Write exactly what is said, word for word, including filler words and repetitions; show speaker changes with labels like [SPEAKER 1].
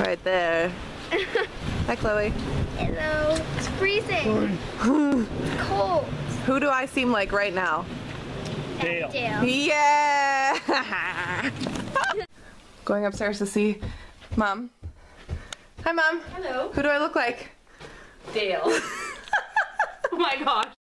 [SPEAKER 1] Right there. Hi, Chloe.
[SPEAKER 2] Hello. It's freezing. It's cold.
[SPEAKER 1] Who do I seem like right now?
[SPEAKER 3] Dale.
[SPEAKER 2] Dale.
[SPEAKER 1] Yeah! Going upstairs to see Mom. Hi, Mom.
[SPEAKER 4] Hello.
[SPEAKER 1] Who do I look like?
[SPEAKER 4] Dale. Oh my gosh.